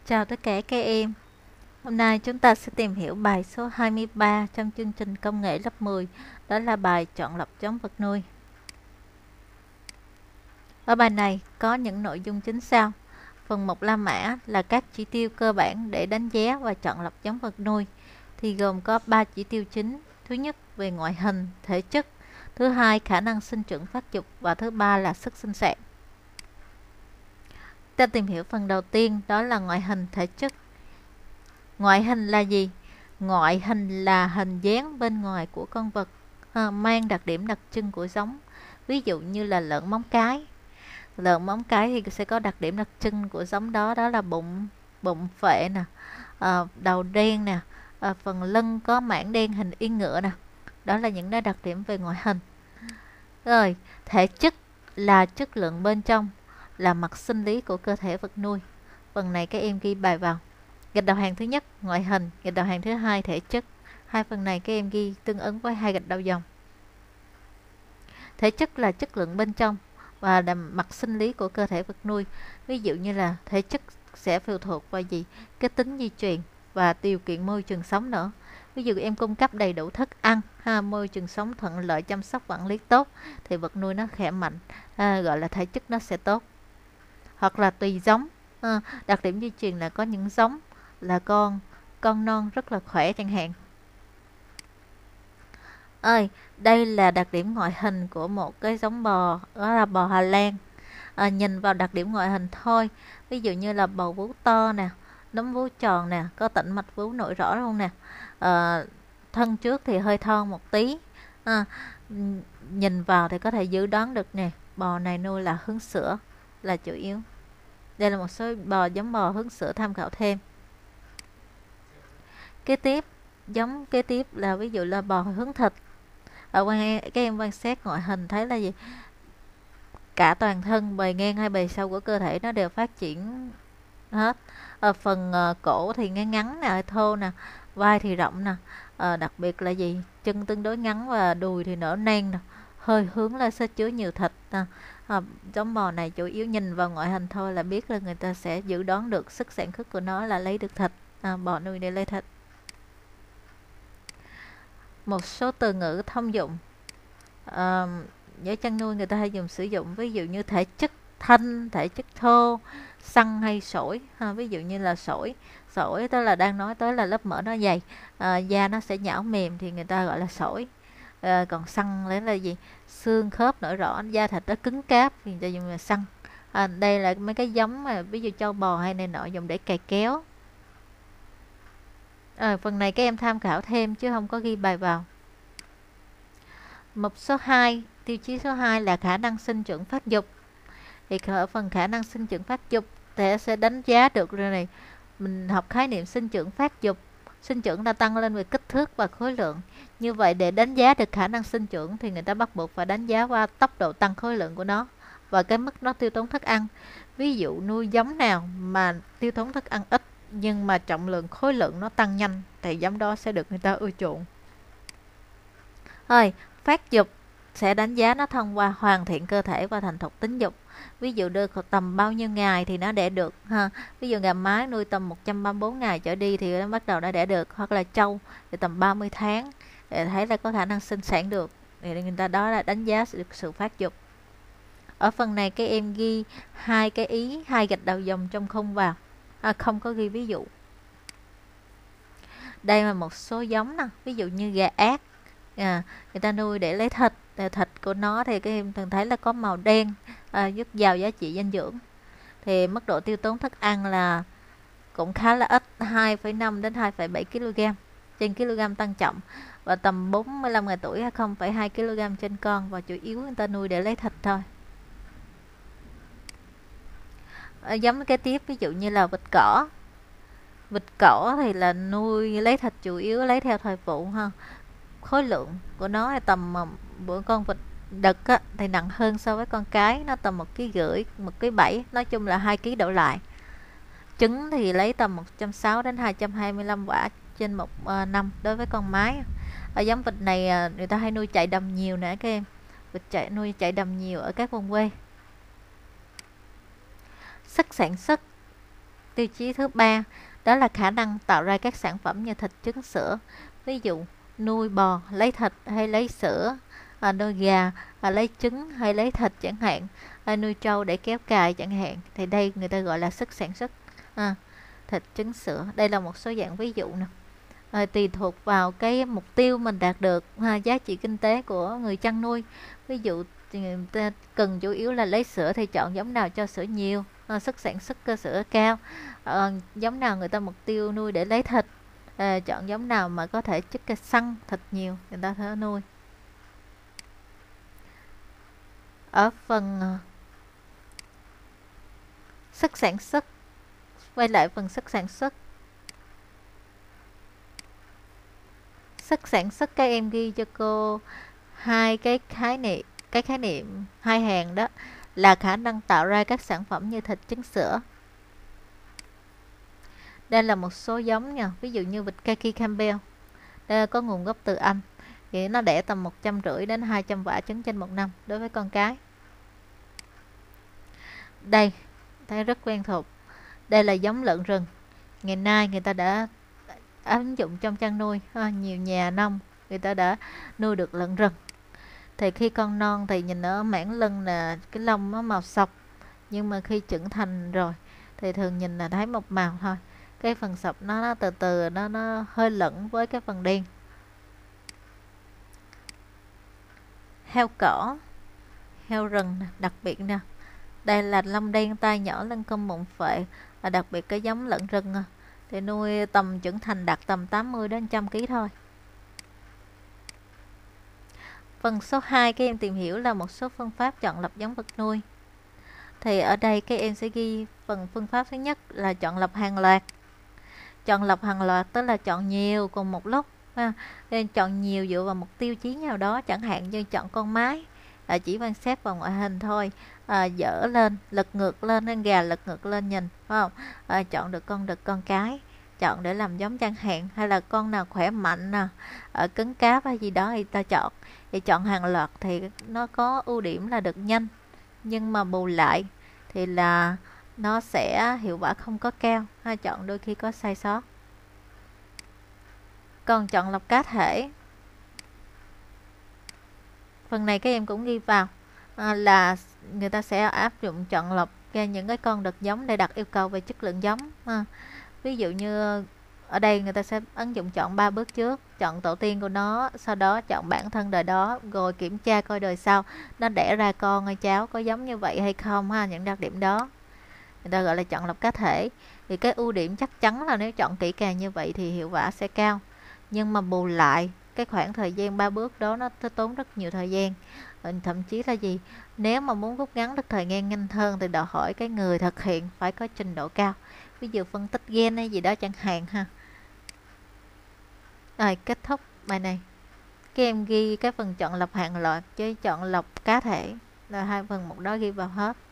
Chào tất cả các em. Hôm nay chúng ta sẽ tìm hiểu bài số 23 trong chương trình công nghệ lớp 10, đó là bài chọn lọc giống vật nuôi. Ở bài này có những nội dung chính sau. Phần 1 La Mã là các chỉ tiêu cơ bản để đánh giá và chọn lọc giống vật nuôi, thì gồm có 3 chỉ tiêu chính. Thứ nhất về ngoại hình, thể chất, thứ hai khả năng sinh trưởng phát dục và thứ ba là sức sinh sản. Ta tìm hiểu phần đầu tiên, đó là ngoại hình, thể chất. Ngoại hình là gì? Ngoại hình là hình dáng bên ngoài của con vật mang đặc điểm đặc trưng của giống. Ví dụ như là lợn móng cái. Lợn móng cái thì sẽ có đặc điểm đặc trưng của giống đó, đó là bụng phệ nè, đầu đen nè, phần lưng có mảng đen hình yên ngựa nè. Đó là những đặc điểm về ngoại hình. Rồi, thể chất là chất lượng bên trong, là mặt sinh lý của cơ thể vật nuôi. Phần này các em ghi bài vào. Gạch đầu hàng thứ nhất ngoại hình, gạch đầu hàng thứ hai thể chất. Hai phần này các em ghi tương ứng với hai gạch đầu dòng. Thể chất là chất lượng bên trong và là mặt sinh lý của cơ thể vật nuôi. Ví dụ như là thể chất sẽ phụ thuộc vào gì? Cái tính di truyền và điều kiện môi trường sống nữa. Ví dụ em cung cấp đầy đủ thức ăn, môi trường sống thuận lợi, chăm sóc quản lý tốt thì vật nuôi nó khỏe mạnh, gọi là thể chất nó sẽ tốt. Hoặc là tùy giống, đặc điểm di truyền là có những giống là con non rất là khỏe chẳng hạn. Đây là đặc điểm ngoại hình của một cái giống bò, đó là bò Hà Lan. Nhìn vào đặc điểm ngoại hình thôi, ví dụ như là bầu vú to nè, núm vú tròn nè, có tĩnh mạch vú nổi rõ luôn nè, thân trước thì hơi thon một tí. Nhìn vào thì có thể dự đoán được nè, bò này nuôi là hứng sữa là chủ yếu. Đây là một số giống bò hứng sữa tham khảo thêm. Giống kế tiếp là ví dụ là bò hứng thịt. Các em quan sát ngoại hình thấy là gì? Cả toàn thân, bề ngang hay bề sâu của cơ thể nó đều phát triển hết. Phần cổ thì ngắn nè, thô nè, vai thì rộng nè. Đặc biệt là gì? Chân tương đối ngắn và đùi thì nở nang nè, hơi hướng lên sẽ chứa nhiều thịt nè. Giống bò này chủ yếu nhìn vào ngoại hình thôi là biết là người ta sẽ dự đoán được sức sản xuất của nó là lấy được thịt. Bò nuôi để lấy thịt. Một số từ ngữ thông dụng với chăn nuôi người ta hay sử dụng, ví dụ như thể chất thanh, thể chất thô, săn hay sỏi. Ví dụ như là sỏi tức là đang nói tới là lớp mỡ nó dày, da nó sẽ nhão mềm thì người ta gọi là sỏi. Còn săn là gì? Xương khớp nổi rõ, da thịt nó cứng cáp thì người ta dùng là săn. Đây là mấy cái giống mà ví dụ trâu bò hay này nọ dùng để cày kéo. Phần này các em tham khảo thêm chứ không có ghi bài vào. Tiêu chí số 2 là khả năng sinh trưởng phát dục. Thì ở phần khả năng sinh trưởng phát dục thì sẽ đánh giá được rồi này. Mình học khái niệm sinh trưởng phát dục. Sinh trưởng đã tăng lên về kích thước và khối lượng. Như vậy để đánh giá được khả năng sinh trưởng thì người ta bắt buộc phải đánh giá qua tốc độ tăng khối lượng của nó và cái mức nó tiêu tốn thức ăn. Ví dụ nuôi giống nào mà tiêu tốn thức ăn ít nhưng mà trọng lượng khối lượng nó tăng nhanh thì giống đó sẽ được người ta ưa chuộng. Phát dục sẽ đánh giá nó thông qua hoàn thiện cơ thể và thành thục tính dục. Ví dụ được tầm bao nhiêu ngày thì nó đẻ được Ví dụ gà mái nuôi tầm 134 ngày trở đi thì nó bắt đầu nó đẻ được, hoặc là trâu thì tầm 30 tháng để thấy là có khả năng sinh sản được, thì người ta đó là đánh giá được sự phát dục. Ở phần này các em ghi hai cái ý, hai gạch đầu dòng trong khung vào, không có ghi ví dụ. Đây là một số giống nè, ví dụ như gà ác, người ta nuôi để lấy thịt. Thịt của nó thì các em thường thấy là có màu đen, giúp giàu giá trị dinh dưỡng. Thì mức độ tiêu tốn thức ăn là cũng khá là ít, 2,5 đến 2,7 kg trên kg tăng trọng, và tầm 45 ngày tuổi 0,2 kg trên con, và chủ yếu người ta nuôi để lấy thịt thôi. Giống kế tiếp ví dụ như là vịt cỏ. Vịt cỏ thì là nuôi lấy thịt, chủ yếu lấy theo thời vụ ha. Khối lượng của nó là tầm bữa con vịt đực thì nặng hơn so với con cái, nó tầm 1,5 kg, 1,7 kg, nói chung là 2 kg đổ lại. Trứng thì lấy tầm 160 đến 225 quả trên một năm đối với con mái. Ở giống vịt này người ta hay nuôi chạy đầm nhiều nè các em. Nuôi chạy đầm nhiều ở các vùng quê. Sức sản xuất Tiêu chí thứ ba đó là khả năng tạo ra các sản phẩm như thịt, trứng, sữa. Ví dụ nuôi bò lấy thịt hay lấy sữa, nuôi gà lấy trứng hay lấy thịt chẳng hạn, nuôi trâu để kéo cày chẳng hạn, thì đây người ta gọi là sức sản xuất thịt, trứng, sữa. Đây là một số dạng ví dụ nè. Tùy thuộc vào cái mục tiêu mình đạt được, giá trị kinh tế của người chăn nuôi. Ví dụ người ta cần chủ yếu là lấy sữa thì chọn giống nào cho sữa nhiều, sức sản xuất cơ sữa cao. Giống nào người ta mục tiêu nuôi để lấy thịt, chọn giống nào mà có thể chất săn thịt nhiều, người ta thể nuôi. Ở phần sức sản xuất, quay lại phần sức sản xuất. Sức sản xuất các em ghi cho cô hai cái khái niệm hai hàng, đó là khả năng tạo ra các sản phẩm như thịt, trứng, sữa. Đây là một số giống nha, ví dụ như vịt Kaki Campbell, đây có nguồn gốc từ Anh, thì nó đẻ tầm 150 đến 200 quả trứng trên một năm đối với con cái. Đây thấy rất quen thuộc, đây là giống lợn rừng. Ngày nay người ta đã ứng dụng trong chăn nuôi, nhiều nhà nông người ta đã nuôi được lợn rừng. Thì khi con non thì nhìn ở mảng lưng là cái lông nó màu sọc, nhưng mà khi trưởng thành rồi thì thường nhìn là thấy một màu thôi, cái phần sọc nó từ từ nó hơi lẫn với cái phần đen. Heo cỏ, heo rừng đặc biệt nè, đây là lông đen, tai nhỏ, lưng cong, bụng phệ, là đặc biệt cái giống lợn rừng thì nuôi tầm trưởng thành đạt tầm 80 đến 100 kg thôi. Phần số 2 các em tìm hiểu là một số phương pháp chọn lọc giống vật nuôi. Thì ở đây các em sẽ ghi phần phương pháp thứ nhất là chọn lọc hàng loạt. Chọn lọc hàng loạt tức là chọn nhiều cùng một lúc. Nên chọn nhiều dựa vào một tiêu chí nào đó, chẳng hạn như chọn con mái chỉ quan sát vào ngoại hình thôi, dở lên, lật ngược lên, nên gà lật ngược lên nhìn, phải không? Chọn được con đực, con cái, chọn để làm giống chẳng hạn, hay là con nào khỏe mạnh nè, cứng cáp hay gì đó thì ta chọn. Thì chọn hàng loạt thì nó có ưu điểm là được nhanh, nhưng mà bù lại thì là nó sẽ hiệu quả không có cao, chọn đôi khi có sai sót. Còn chọn lọc cá thể, phần này các em cũng ghi vào, là người ta sẽ áp dụng chọn lọc ra những cái con đực giống để đặt yêu cầu về chất lượng giống. Ví dụ như ở đây người ta sẽ ứng dụng chọn 3 bước trước: chọn tổ tiên của nó, sau đó chọn bản thân đời đó, rồi kiểm tra coi đời sau nó đẻ ra con hay cháu có giống như vậy hay không, những đặc điểm đó người ta gọi là chọn lọc cá thể. Thì cái ưu điểm chắc chắn là nếu chọn kỹ càng như vậy thì hiệu quả sẽ cao, nhưng mà bù lại cái khoảng thời gian 3 bước đó nó tốn rất nhiều thời gian. Thậm chí là gì, nếu mà muốn rút ngắn được thời gian nhanh hơn thì đòi hỏi cái người thực hiện phải có trình độ cao, ví dụ phân tích gen hay gì đó chẳng hạn Rồi kết thúc bài này, các em ghi cái phần chọn lọc hàng loạt với chọn lọc cá thể là hai phần một đó ghi vào hết.